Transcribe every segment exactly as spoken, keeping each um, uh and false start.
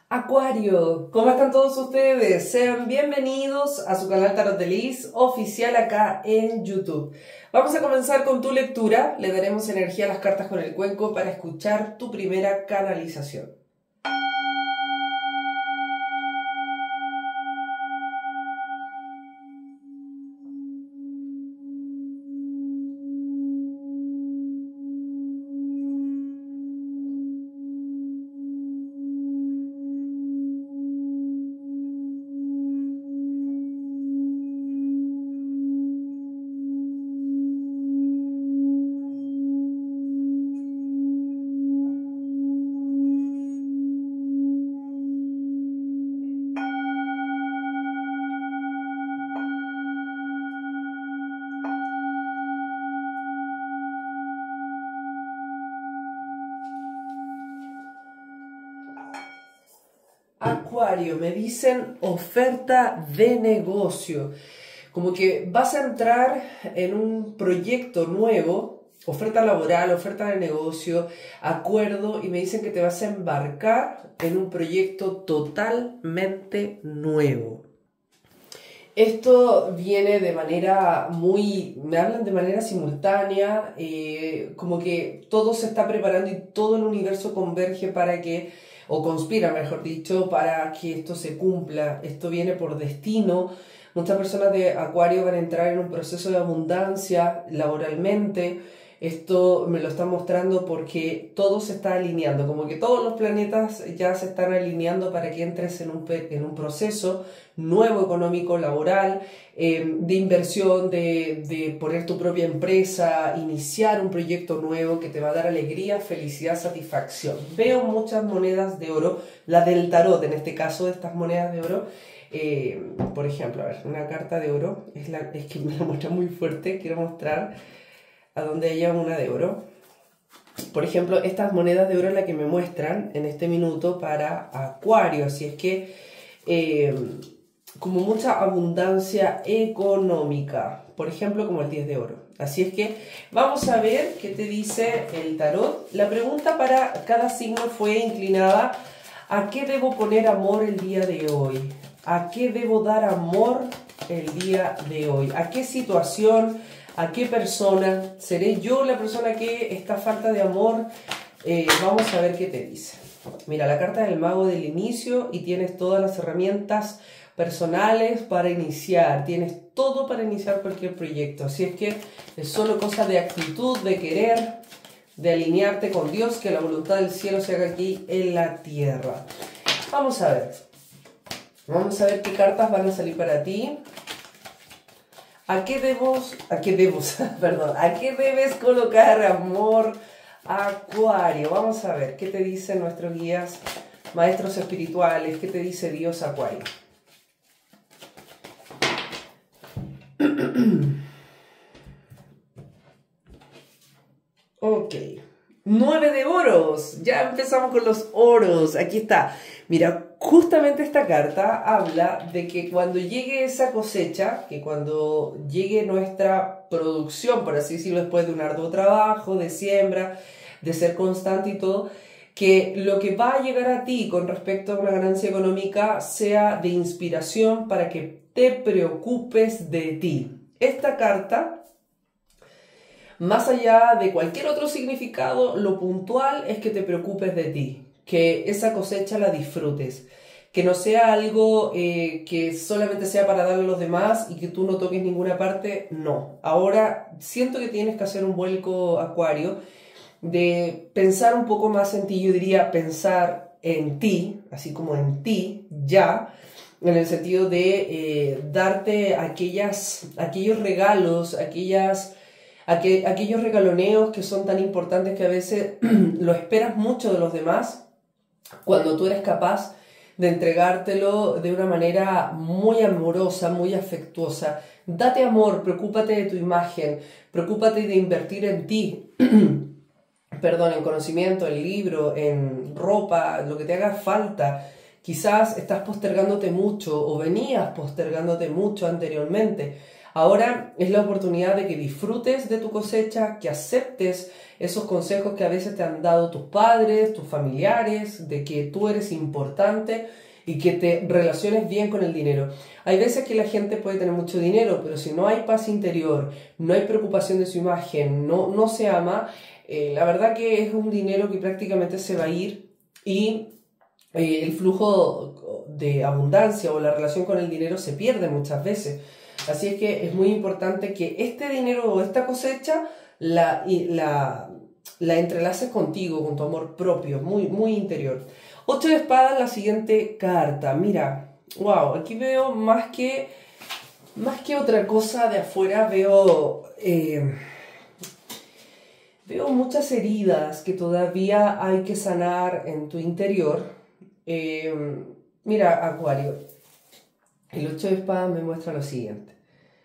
Acuario, ¿cómo están todos ustedes? Sean bienvenidos a su canal Tarot de Liz oficial acá en YouTube. Vamos a comenzar con tu lectura. Le daremos energía a las cartas con el cuenco para escuchar tu primera canalización. Acuario, me dicen oferta de negocio. Como que vas a entrar en un proyecto nuevo, oferta laboral, oferta de negocio, acuerdo, y me dicen que te vas a embarcar en un proyecto totalmente nuevo. Esto viene de manera muy, me hablan de manera simultánea, eh, como que todo se está preparando y todo el universo converge para que, o conspira mejor dicho, para que esto se cumpla. Esto viene por destino. Muchas personas de Acuario van a entrar en un proceso de abundancia laboralmente. Esto me lo está mostrando porque todo se está alineando, como que todos los planetas ya se están alineando para que entres en un, en un proceso nuevo económico, laboral, eh, de inversión, de, de poner tu propia empresa, iniciar un proyecto nuevo que te va a dar alegría, felicidad, satisfacción. Veo muchas monedas de oro, la del tarot en este caso, de estas monedas de oro. Eh, por ejemplo, a ver, una carta de oro, es, la, es que me la muestra muy fuerte, quiero mostrar a donde haya una de oro. Por ejemplo, estas monedas de oro es la que me muestran en este minuto para Acuario, así es que eh, como mucha abundancia económica, por ejemplo como el diez de oro. Así es que vamos a ver qué te dice el tarot. La pregunta para cada signo fue inclinada: ¿a qué debo poner amor el día de hoy? ¿A qué debo dar amor el día de hoy? ¿A qué situación? ¿A qué persona? ¿Seré yo la persona que está falta de amor? Eh, vamos a ver qué te dice. Mira, la carta del mago del inicio y tienes todas las herramientas personales para iniciar. Tienes todo para iniciar cualquier proyecto. Así es que es solo cosa de actitud, de querer, de alinearte con Dios, que la voluntad del cielo se haga aquí en la tierra. Vamos a ver. Vamos a ver qué cartas van a salir para ti. ¿A qué debes, a qué debes, perdón, a qué debes colocar amor, Acuario? Vamos a ver qué te dicen nuestros guías, maestros espirituales, qué te dice Dios, Acuario. Ok, nueve de oros, ya empezamos con los oros, aquí está. Mira, justamente esta carta habla de que cuando llegue esa cosecha, que cuando llegue nuestra producción, por así decirlo, después de un arduo trabajo, de siembra, de ser constante y todo, que lo que va a llegar a ti con respecto a una ganancia económica sea de inspiración para que te preocupes de ti. Esta carta, más allá de cualquier otro significado, lo puntual es que te preocupes de ti, que esa cosecha la disfrutes, que no sea algo eh, que solamente sea para darle a los demás y que tú no toques ninguna parte, no. Ahora siento que tienes que hacer un vuelco, Acuario, de pensar un poco más en ti. Yo diría pensar en ti, así como en ti, ya, en el sentido de eh, darte aquellas, aquellos regalos, aquellas... Aqu- aquellos regaloneos que son tan importantes que a veces lo esperas mucho de los demás, cuando tú eres capaz de entregártelo de una manera muy amorosa, muy afectuosa. Date amor, preocúpate de tu imagen, preocúpate de invertir en ti, perdón, en conocimiento, en libro, en ropa, lo que te haga falta. Quizás estás postergándote mucho o venías postergándote mucho anteriormente. Ahora es la oportunidad de que disfrutes de tu cosecha, que aceptes esos consejos que a veces te han dado tus padres, tus familiares, de que tú eres importante y que te relaciones bien con el dinero. Hay veces que la gente puede tener mucho dinero, pero si no hay paz interior, no hay preocupación de su imagen, no, no se ama, eh, la verdad que es un dinero que prácticamente se va a ir y eh, el flujo de abundancia o la relación con el dinero se pierde muchas veces. Así es que es muy importante que este dinero o esta cosecha la, la, la entrelaces contigo, con tu amor propio, muy, muy interior. Ocho de espadas, la siguiente carta. Mira, wow, aquí veo más que, más que otra cosa de afuera, veo, eh, veo muchas heridas que todavía hay que sanar en tu interior. Eh, mira, Acuario, el ocho de espadas me muestra lo siguiente.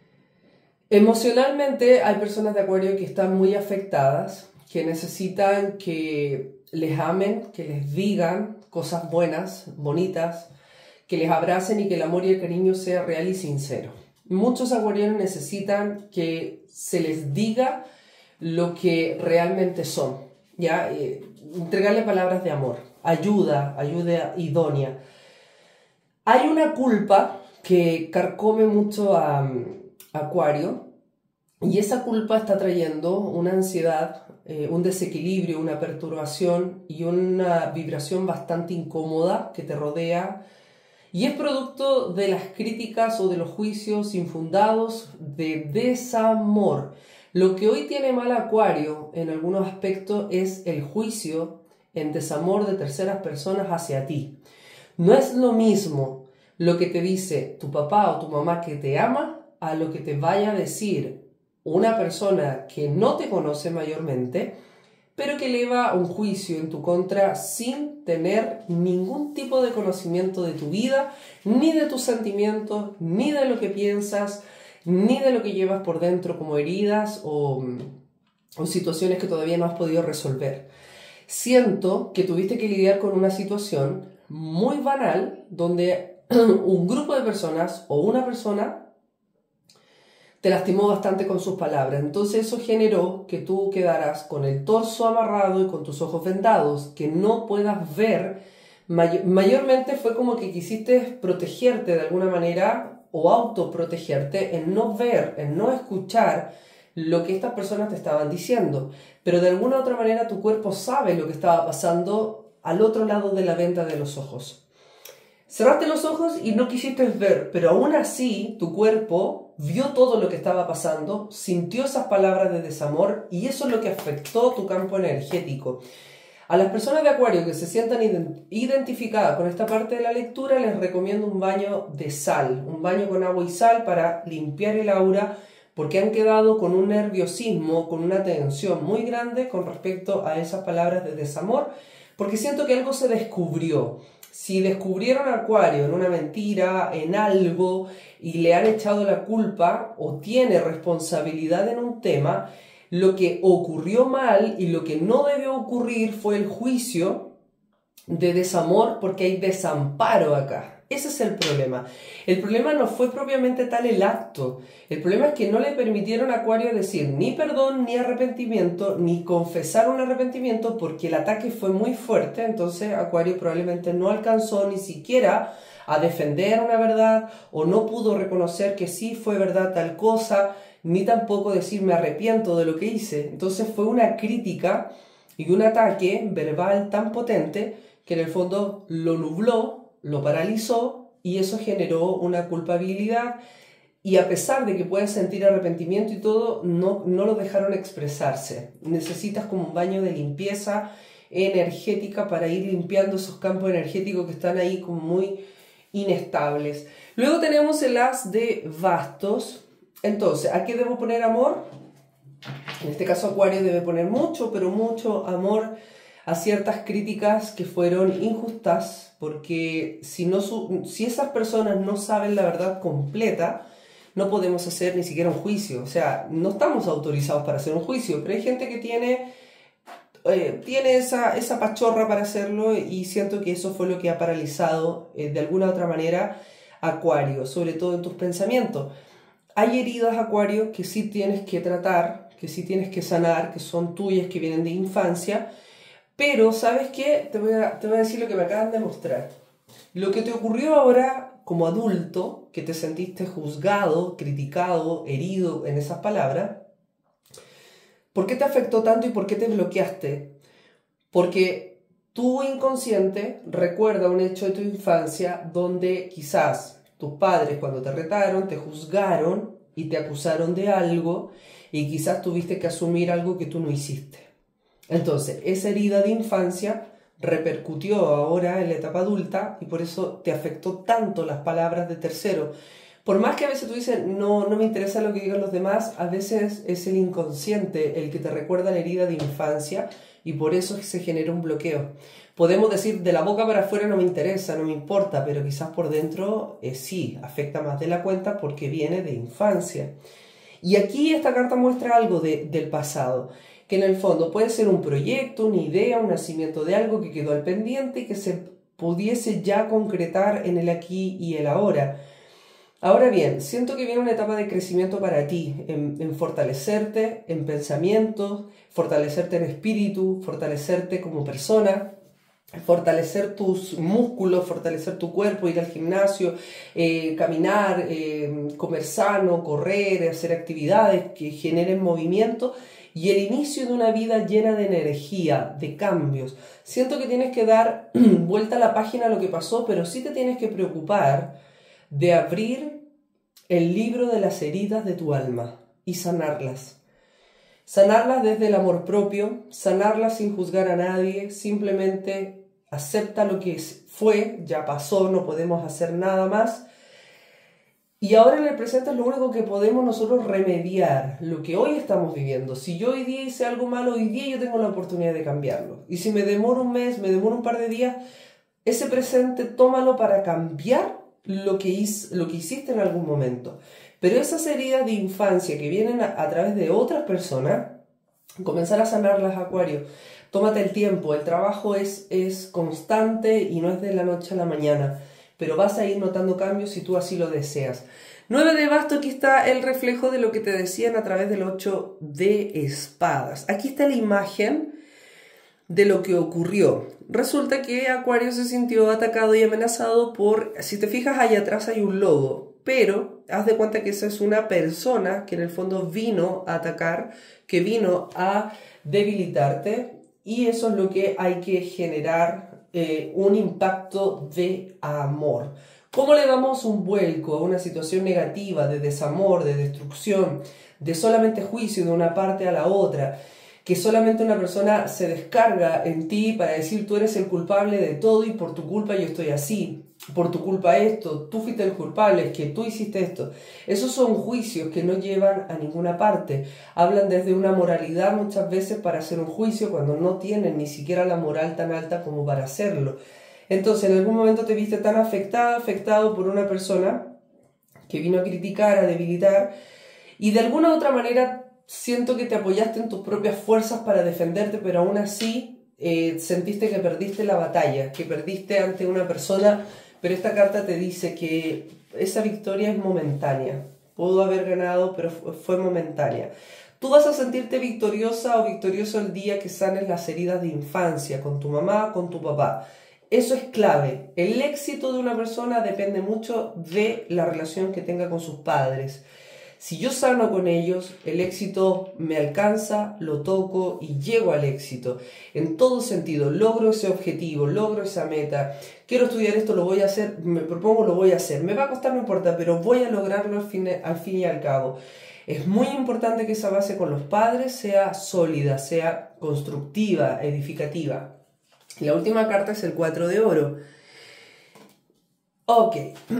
Emocionalmente hay personas de Acuario que están muy afectadas, que necesitan que les amen, que les digan cosas buenas, bonitas, que les abracen y que el amor y el cariño sea real y sincero. Muchos acuarianos necesitan que se les diga lo que realmente son, ¿ya? Eh, entregarle palabras de amor, ayuda, ayuda idónea. Hay una culpa que carcome mucho a, a Acuario, y esa culpa está trayendo una ansiedad, eh, un desequilibrio, una perturbación y una vibración bastante incómoda que te rodea. Y es producto de las críticas o de los juicios infundados de desamor. Lo que hoy tiene mal Acuario en algunos aspectos es el juicio en desamor de terceras personas hacia ti. No es lo mismo lo que te dice tu papá o tu mamá que te ama a lo que te vaya a decir una persona que no te conoce mayormente, pero que eleva un juicio en tu contra sin tener ningún tipo de conocimiento de tu vida, ni de tus sentimientos, ni de lo que piensas, ni de lo que llevas por dentro como heridas o, o situaciones que todavía no has podido resolver. Siento que tuviste que lidiar con una situación muy banal donde un grupo de personas o una persona te lastimó bastante con sus palabras. Entonces eso generó que tú quedaras con el torso amarrado y con tus ojos vendados, que no puedas ver. May- mayormente fue como que quisiste protegerte de alguna manera o autoprotegerte en no ver, en no escuchar lo que estas personas te estaban diciendo. Pero de alguna u otra manera tu cuerpo sabe lo que estaba pasando al otro lado de la venda de los ojos. Cerraste los ojos y no quisiste ver, pero aún así tu cuerpo vio todo lo que estaba pasando, sintió esas palabras de desamor y eso es lo que afectó tu campo energético. A las personas de Acuario que se sientan identificadas con esta parte de la lectura, les recomiendo un baño de sal, un baño con agua y sal para limpiar el aura, porque han quedado con un nerviosismo, con una tensión muy grande con respecto a esas palabras de desamor, porque siento que algo se descubrió. Si descubrieron a Acuario en una mentira, en algo, y le han echado la culpa o tiene responsabilidad en un tema, lo que ocurrió mal y lo que no debió ocurrir fue el juicio de desamor, porque hay desamparo acá. Ese es el problema. El problema no fue propiamente tal el acto. El problema es que no le permitieron a Acuario decir ni perdón, ni arrepentimiento, ni confesar un arrepentimiento, porque el ataque fue muy fuerte. Entonces Acuario probablemente no alcanzó ni siquiera a defender una verdad, o no pudo reconocer que sí fue verdad tal cosa, ni tampoco decir me arrepiento de lo que hice. Entonces fue una crítica y un ataque verbal tan potente que en el fondo lo nubló, lo paralizó, y eso generó una culpabilidad, y a pesar de que puedes sentir arrepentimiento y todo, no, no lo dejaron expresarse. Necesitas como un baño de limpieza energética para ir limpiando esos campos energéticos que están ahí como muy inestables. Luego tenemos el as de bastos. Entonces, ¿a qué debo poner amor? En este caso Acuario debe poner mucho, pero mucho amor a ciertas críticas que fueron injustas, porque si, no, si esas personas no saben la verdad completa, no podemos hacer ni siquiera un juicio. O sea, no estamos autorizados para hacer un juicio, pero hay gente que tiene, eh, tiene esa, esa pachorra para hacerlo, y siento que eso fue lo que ha paralizado eh, de alguna u otra manera a Acuario, sobre todo en tus pensamientos. hay heridas, Acuario, que sí tienes que tratar, que sí tienes que sanar, que son tuyas, que vienen de infancia, pero ¿sabes qué? Te voy a, te voy a decir lo que me acaban de mostrar. Lo que te ocurrió ahora como adulto, que te sentiste juzgado, criticado, herido en esas palabras, ¿por qué te afectó tanto y por qué te bloqueaste? Porque tu inconsciente recuerda un hecho de tu infancia donde quizás tus padres cuando te retaron te juzgaron y te acusaron de algo y quizás tuviste que asumir algo que tú no hiciste. Entonces, esa herida de infancia repercutió ahora en la etapa adulta y por eso te afectó tanto las palabras de tercero. Por más que a veces tú dices, no, no me interesa lo que digan los demás, a veces es el inconsciente el que te recuerda la herida de infancia y por eso se genera un bloqueo. Podemos decir, de la boca para afuera no me interesa, no me importa, pero quizás por dentro eh, sí, afecta más de la cuenta porque viene de infancia. Y aquí esta carta muestra algo de, del pasado, que en el fondo puede ser un proyecto, una idea, un nacimiento de algo que quedó al pendiente y que se pudiese ya concretar en el aquí y el ahora. Ahora bien, siento que viene una etapa de crecimiento para ti, en, en fortalecerte en pensamientos, fortalecerte en espíritu, fortalecerte como persona, fortalecer tus músculos, fortalecer tu cuerpo, ir al gimnasio, eh, caminar, eh, comer sano, correr, hacer actividades que generen movimiento y el inicio de una vida llena de energía, de cambios. Siento que tienes que dar vuelta a la página a lo que pasó, pero sí te tienes que preocupar de abrir el libro de las heridas de tu alma y sanarlas. Sanarlas desde el amor propio, sanarlas sin juzgar a nadie, simplemente acepta lo que fue, ya pasó, no podemos hacer nada más. Y ahora en el presente es lo único que podemos nosotros remediar, lo que hoy estamos viviendo. Si yo hoy día hice algo malo, hoy día yo tengo la oportunidad de cambiarlo. Y si me demoro un mes, me demoro un par de días, ese presente tómalo para cambiar lo que, hice, lo que hiciste en algún momento. Pero esas heridas de infancia que vienen a, a través de otras personas, comenzar a sanarlas, Acuario. Tómate el tiempo, el trabajo es, es constante y no es de la noche a la mañana, pero vas a ir notando cambios si tú así lo deseas. nueve de bastos, aquí está el reflejo de lo que te decían a través del ocho de espadas. Aquí está la imagen de lo que ocurrió. Resulta que Acuario se sintió atacado y amenazado por, si te fijas, allá atrás hay un lobo, pero haz de cuenta que esa es una persona que en el fondo vino a atacar, que vino a debilitarte, y eso es lo que hay que generar, eh, un impacto de amor. ¿Cómo le damos un vuelco a una situación negativa de desamor, de destrucción, de solamente juicio de una parte a la otra? Que solamente una persona se descarga en ti para decir tú eres el culpable de todo y por tu culpa yo estoy así, por tu culpa esto, tú fuiste el culpable, es que tú hiciste esto. Esos son juicios que no llevan a ninguna parte. Hablan desde una moralidad muchas veces para hacer un juicio cuando no tienen ni siquiera la moral tan alta como para hacerlo. Entonces en algún momento te viste tan afectado, afectado por una persona que vino a criticar, a debilitar y de alguna u otra manera siento que te apoyaste en tus propias fuerzas para defenderte, pero aún así eh, sentiste que perdiste la batalla, que perdiste ante una persona, pero esta carta te dice que esa victoria es momentánea. Pudo haber ganado, pero fue momentánea. Tú vas a sentirte victoriosa o victorioso el día que sanes las heridas de infancia, con tu mamá, con tu papá. Eso es clave. El éxito de una persona depende mucho de la relación que tenga con sus padres. Si yo sano con ellos, el éxito me alcanza, lo toco y llego al éxito. En todo sentido, logro ese objetivo, logro esa meta. Quiero estudiar esto, lo voy a hacer, me propongo, lo voy a hacer. Me va a costar, no importa, pero voy a lograrlo al fin, al fin y al cabo. Es muy importante que esa base con los padres sea sólida, sea constructiva, edificativa. La última carta es el cuatro de oro. Ok.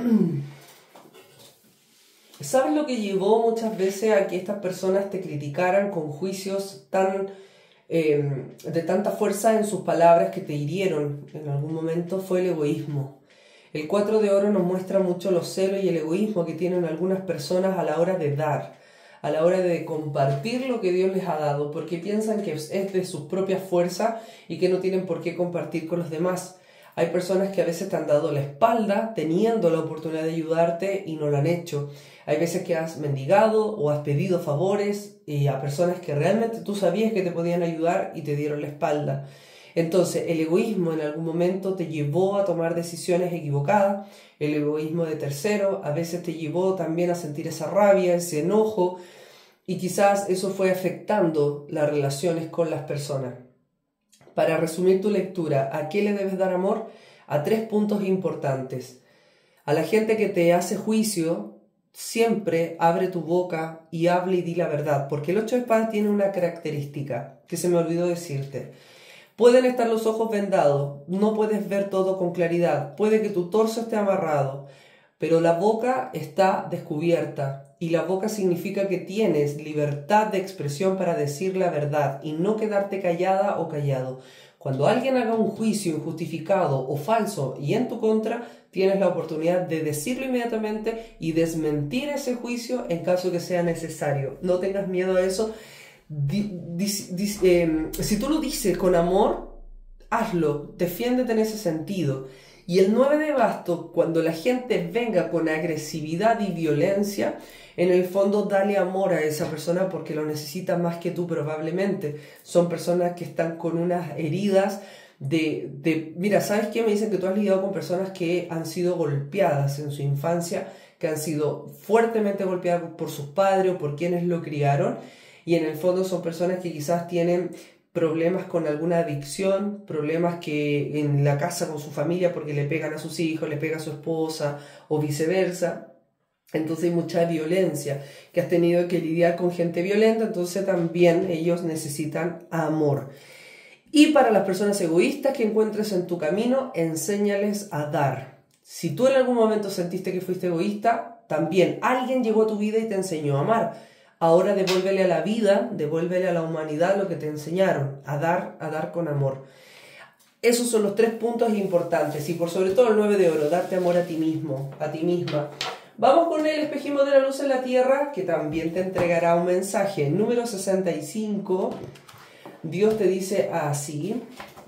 ¿Sabes lo que llevó muchas veces a que estas personas te criticaran con juicios tan, eh, de tanta fuerza en sus palabras que te hirieron en algún momento? Fue el egoísmo. El cuatro de oro nos muestra mucho los celos y el egoísmo que tienen algunas personas a la hora de dar, a la hora de compartir lo que Dios les ha dado, porque piensan que es de sus propias fuerzas y que no tienen por qué compartir con los demás. Hay personas que a veces te han dado la espalda teniendo la oportunidad de ayudarte y no lo han hecho. Hay veces que has mendigado o has pedido favores eh, a personas que realmente tú sabías que te podían ayudar y te dieron la espalda. Entonces, el egoísmo en algún momento te llevó a tomar decisiones equivocadas. El egoísmo de tercero a veces te llevó también a sentir esa rabia, ese enojo, y quizás eso fue afectando las relaciones con las personas. Para resumir tu lectura, ¿a qué le debes dar amor? A tres puntos importantes. A la gente que te hace juicio, siempre abre tu boca y habla y di la verdad, porque el ocho de espadas tiene una característica que se me olvidó decirte. Pueden estar los ojos vendados, no puedes ver todo con claridad, puede que tu torso esté amarrado, pero la boca está descubierta y la boca significa que tienes libertad de expresión para decir la verdad y no quedarte callada o callado. Cuando alguien haga un juicio injustificado o falso y en tu contra, tienes la oportunidad de decirlo inmediatamente y desmentir ese juicio en caso que sea necesario. No tengas miedo a eso. Di, di, di, eh, si tú lo dices con amor, hazlo, defiéndete en ese sentido. Y el nueve de bastos, cuando la gente venga con agresividad y violencia, en el fondo dale amor a esa persona porque lo necesita más que tú probablemente. Son personas que están con unas heridas de, de... Mira, ¿sabes qué? Me dicen que tú has lidiado con personas que han sido golpeadas en su infancia, que han sido fuertemente golpeadas por sus padres o por quienes lo criaron. Y en el fondo son personas que quizás tienen problemas con alguna adicción, problemas que en la casa con su familia porque le pegan a sus hijos, le pega a su esposa o viceversa. Entonces hay mucha violencia, que has tenido que lidiar con gente violenta, entonces también ellos necesitan amor. Y para las personas egoístas que encuentres en tu camino, enséñales a dar. Si tú en algún momento sentiste que fuiste egoísta, también alguien llegó a tu vida y te enseñó a amar. Ahora devuélvele a la vida, devuélvele a la humanidad lo que te enseñaron, a dar, a dar con amor. Esos son los tres puntos importantes y por sobre todo el nueve de oro, darte amor a ti mismo, a ti misma. Vamos con el espejismo de la luz en la tierra, que también te entregará un mensaje. Número sesenta y cinco, Dios te dice así.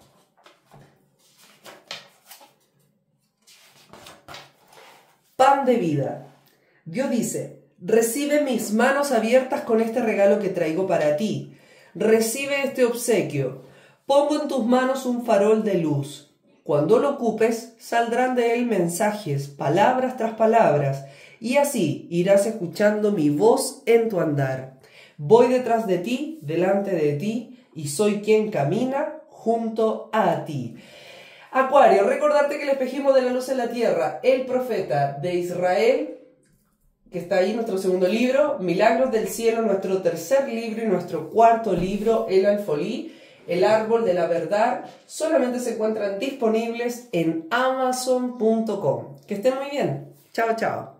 Pan de vida. Dios dice: recibe mis manos abiertas con este regalo que traigo para ti. Recibe este obsequio. Pongo en tus manos un farol de luz. Cuando lo ocupes, saldrán de él mensajes, palabras tras palabras, y así irás escuchando mi voz en tu andar. Voy detrás de ti, delante de ti, y soy quien camina junto a ti. Acuario, recordarte que el espejismo de la luz en la tierra, el profeta de Israel, que está ahí nuestro segundo libro, Milagros del Cielo, nuestro tercer libro y nuestro cuarto libro, El Alfolí, El Árbol de la Verdad, solamente se encuentran disponibles en amazon punto com. Que estén muy bien. Chao, chao.